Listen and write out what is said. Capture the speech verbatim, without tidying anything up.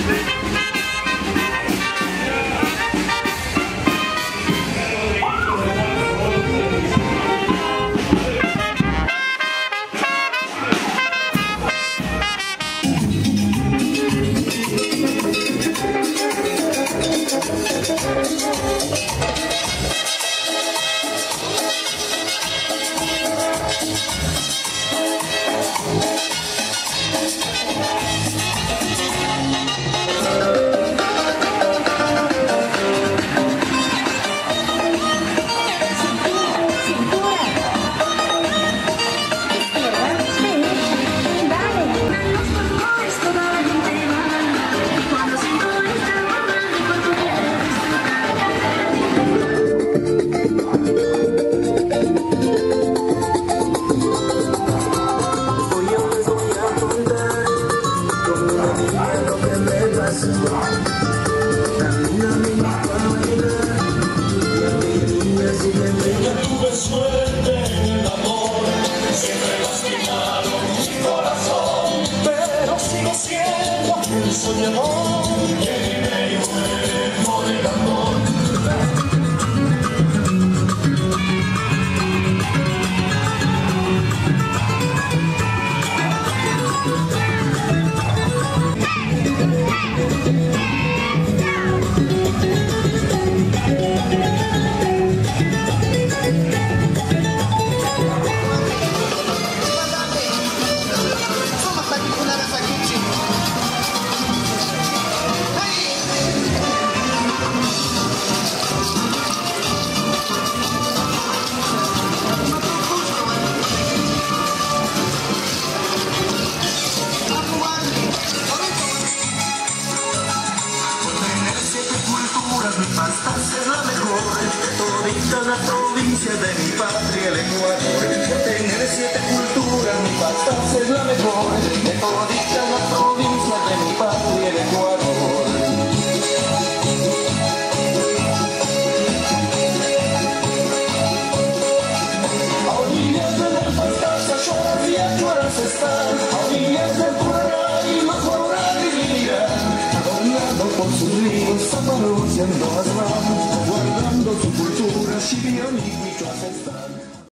Es la mejor de todita la provincia de mi patria, el Ecuador. Por tener siete culturas, mi pasta es la mejor de todita la provincia de mi patria, el Ecuador. A orillas de la Pastaza, lloras y a lloras están. A orillas del Paraíba, jurar y vivirán. Adornado por sus ríos, apareciendo las manos, guardando su cultura, Shibión y Michoacán.